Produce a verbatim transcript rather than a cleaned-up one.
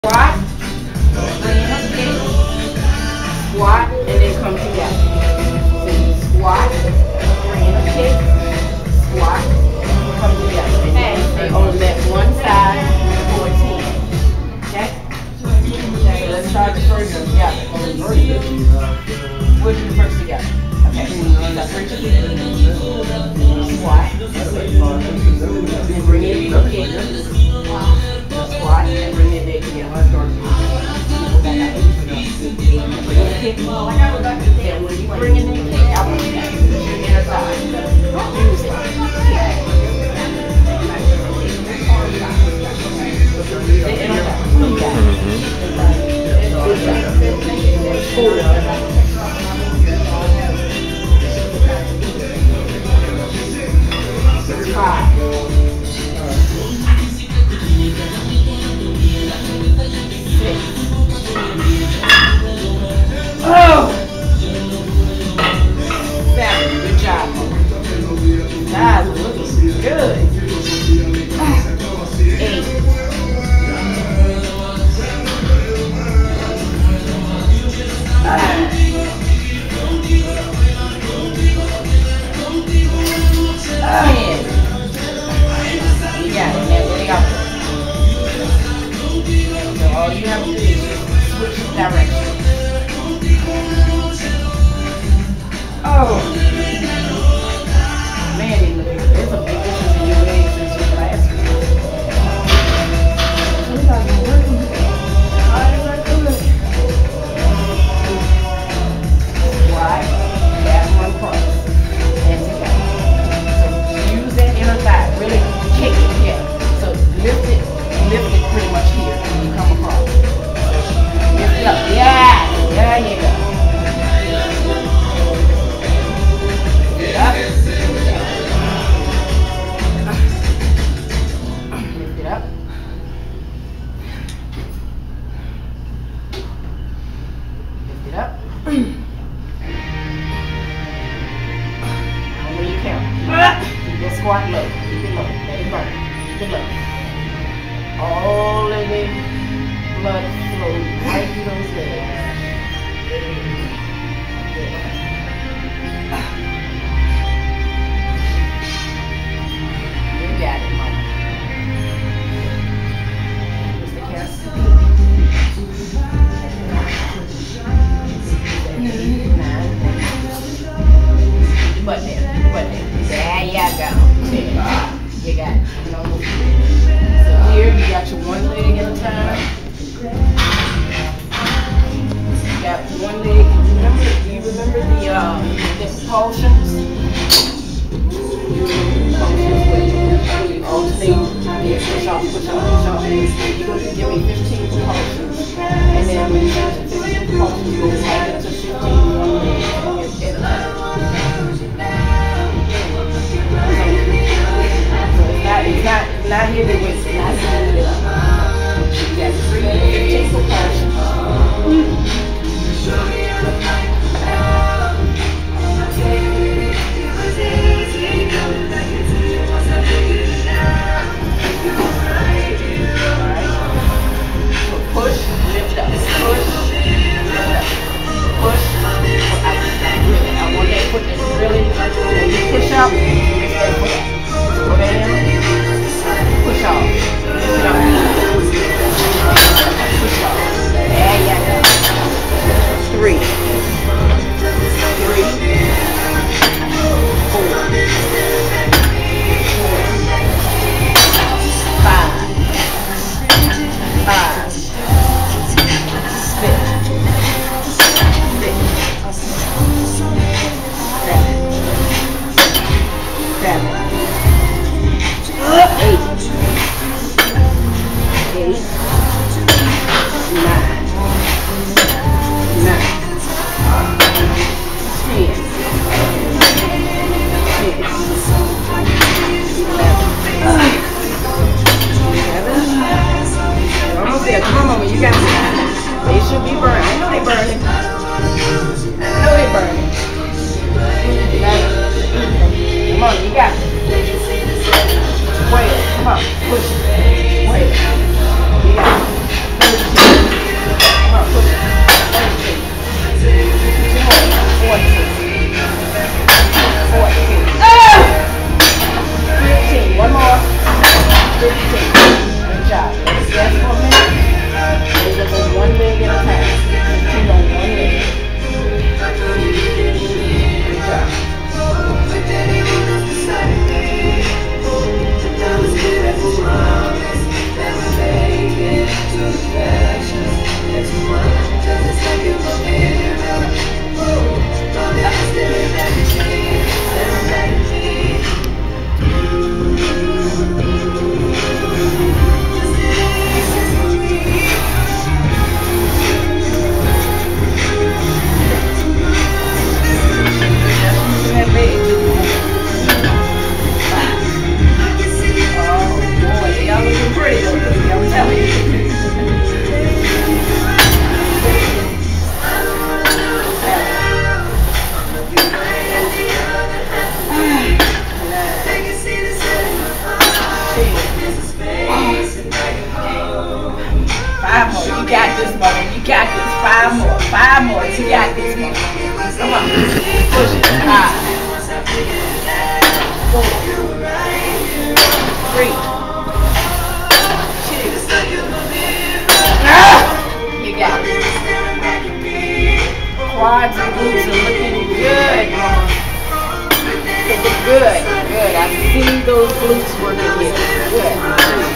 Squat, bring up kick, squat, and then come together. So you squat, bring up kick, squat, come together. And they only let one side for ten. Okay? Okay, let's start the first one together. We'll do the first together. Okay, so bring your feet, squat, then bring your feet up kick, squat, and bring your leg together. Kick, then when you bring in the kick, I want you to use your inner thigh. Use it. The inner thigh. You got it. Five. Six. Oh! Seven. Good job. Guys, looking good. Eight. Nine. Ten. You got it, man. There you go. So all you have to do is just switch direction. Oh, man, there's a big difference in your legs since your last week. Looks like you're working. How is that good? Right, that one cross, and together. So use that inner thigh, really kick it, yeah. So lift it, lift it pretty much here when you come across. Lift it up, yeah, there you go. Lift it up. Lift it up. And when you count, keep that squat low. Keep it low. Let it burn. Keep it low. All of the blood flow right through those legs. You got it, Mama. Here's the cast. Butt there, butt there. There you go. There. You got it. So here you got your one leg at a time. You got one leg. Remember, do you remember the uh, the propulsions? You alternate, yeah, push off, push off, push off. You're going to give me fifteen propulsions. And then when you get to fifteen propulsions, you go right into fifteen one leg at a time. So it's not, it's not, not heavy weights, it's not heavy weights. You got three, fifteen propulsions. Push, lift up, push, lift up, push. I want that foot to really, when you push up, lift that foot up. Go down, push off, lift it up, push off. There you go. Three, three, four, five, five. Come on, push. Wait. Yeah. Five more. You got this, mother. You got this. Five more. Five more. You got this, mother. Come on. Push it. Five. Four. Three. Two. Ah! You got it. Quads and glutes are looking good, mama. Good. Good. I've seen those glutes working here. Good.